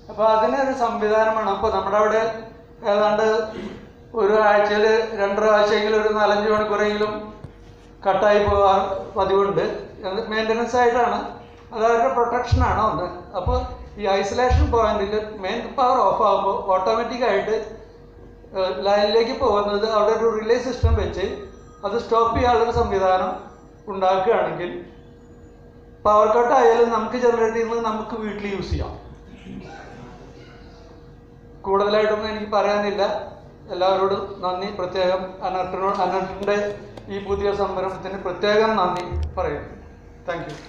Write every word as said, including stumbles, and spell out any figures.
അപ്പോൾ അതിനൊരു സംവിധാനമാണ്. അപ്പോൾ നമ്മുടെ അവിടെ ഏതാണ്ട് ഒരു ആഴ്ചയിൽ രണ്ടൊരാഴ്ചയെങ്കിലും ഒരു നാലഞ്ച് മണിക്കൂറെങ്കിലും കട്ടായി പോകാൻ പതിവുണ്ട്. അത് മെയിൻ്റനൻസ് ആയിട്ടാണ്, അത് അവരുടെ പ്രൊട്ടക്ഷനാണ് ഒന്ന്. അപ്പോൾ ഈ ഐസൊലേഷൻ പോയിന്റിൽ മെയിൻ പവർ ഓഫ് ആകുമ്പോൾ ഓട്ടോമാറ്റിക്കായിട്ട് ലൈനിലേക്ക് പോകുന്നത് അവിടെ ഒരു റിലേ സിസ്റ്റം വെച്ച് അത് സ്റ്റോപ്പ് ചെയ്യാനുള്ളൊരു സംവിധാനം ഉണ്ടാക്കുകയാണെങ്കിൽ പവർ കട്ട് ആയാലും നമുക്ക് ജനറേറ്റ് ചെയ്യുന്നത് നമുക്ക് വീട്ടിൽ യൂസ് ചെയ്യാം. കൂടുതലായിട്ടൊന്നും എനിക്ക് പറയാനില്ല. എല്ലാവരോടും നന്ദി. പ്രത്യേകം അനർട്ടിനോട് അനർട്ടിൻ്റെ ഈ പുതിയ സംരംഭത്തിന് പ്രത്യേകം നന്ദി പറയുന്നു. Thank U.